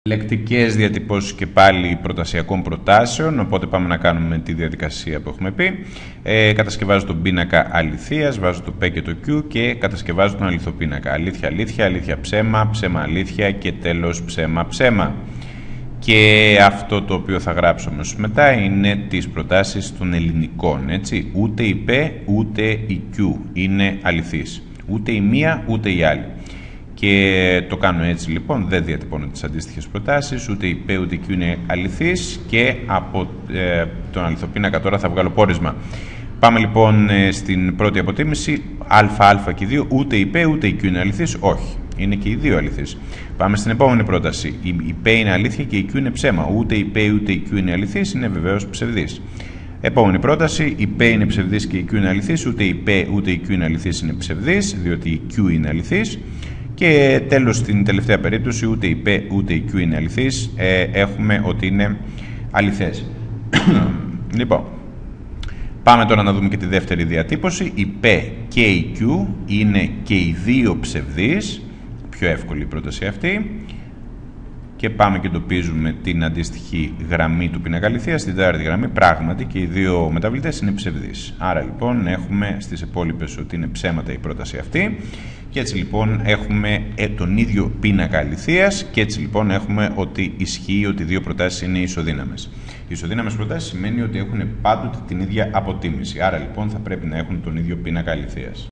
Λεκτικές διατυπώσεις και πάλι προτασιακών προτάσεων, οπότε πάμε να κάνουμε τη διαδικασία που έχουμε πει. Κατασκευάζω τον πίνακα αληθείας, βάζω το P και το Q και κατασκευάζω τον αληθοπίνακα. Αλήθεια, αλήθεια, αλήθεια, ψέμα, ψέμα, αλήθεια και τέλος ψέμα, ψέμα. Και αυτό το οποίο θα γράψω αμέσως μετά είναι τις προτάσεις των ελληνικών, έτσι. Ούτε η P ούτε η Q είναι αληθής. Ούτε η μία ούτε η άλλη. Και το κάνω έτσι λοιπόν, δεν διατυπώνω τις αντίστοιχες προτάσεις, ούτε η P ούτε η Q είναι αληθής και από τον αληθοπίνακα τώρα θα βγάλω πόρισμα. Πάμε λοιπόν στην πρώτη αποτίμηση, α και 2, ούτε η P ούτε η Q είναι αληθής, όχι, είναι και οι δύο αληθείς. Πάμε στην επόμενη πρόταση, η P είναι αλήθεια και η Q είναι ψέμα, ούτε η P ούτε η Q είναι αληθής, είναι βεβαίως ψευδής. Επόμενη πρόταση, η P είναι ψευδής και η Q είναι αληθής, ούτε η P ούτε η Q είναι αληθής, είναι ψευδής, διότι η Q είναι αληθής. Και τέλος, στην τελευταία περίπτωση, ούτε η P ούτε η Q είναι αληθής, έχουμε ότι είναι αληθές. Λοιπόν, πάμε τώρα να δούμε και τη δεύτερη διατύπωση. Η P και η Q είναι και οι δύο ψευδείς, πιο εύκολη η πρόταση αυτή. Και πάμε και εντοπίζουμε την αντίστοιχη γραμμή του πίνακα αληθείας, στην τέταρτη γραμμή, πράγματι και οι δύο μεταβλητές είναι ψευδείς. Άρα λοιπόν έχουμε στις υπόλοιπες ότι είναι ψέματα η πρόταση αυτή. Και έτσι λοιπόν έχουμε τον ίδιο πίνακα αληθείας και έτσι λοιπόν έχουμε ότι ισχύει ότι οι δύο προτάσεις είναι ισοδύναμες. Οι ισοδύναμες προτάσεις σημαίνει ότι έχουν πάντοτε την ίδια αποτίμηση. Άρα λοιπόν θα πρέπει να έχουν τον ίδιο πίνακα αληθείας.